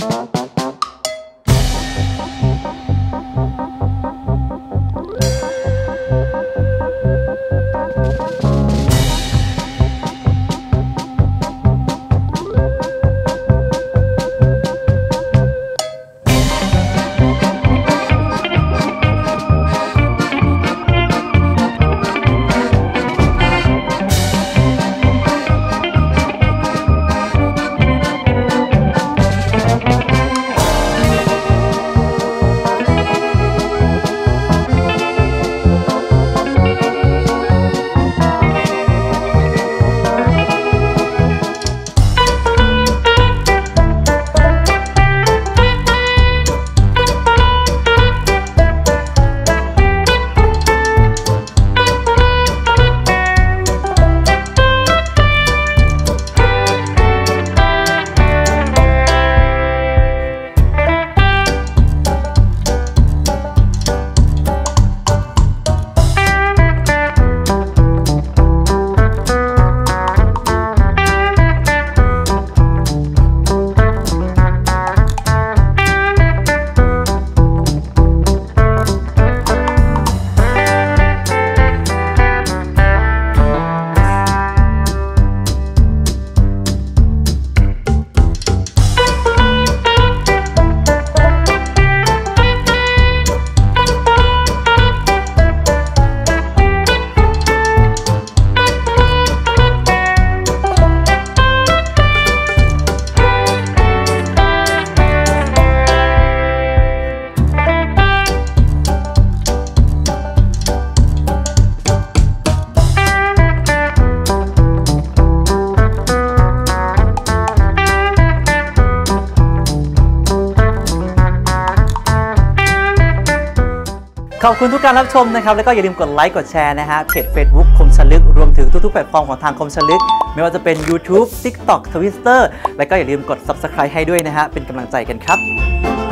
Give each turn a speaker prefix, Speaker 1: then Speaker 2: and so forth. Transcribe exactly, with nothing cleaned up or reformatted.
Speaker 1: ขอบคุณทุกการรับชมนะครับแล้วก็อย่าลืมกดไลค์กดแชร์นะฮะเพจ Facebook คมชลึกรวมถึงทุกๆแพลตฟอร์มของทางคมชลึกไม่ว่าจะเป็น YouTube TikTok Twitter แล้วก็อย่าลืมกด Subscribe ให้ด้วยนะฮะเป็นกำลังใจกันครับ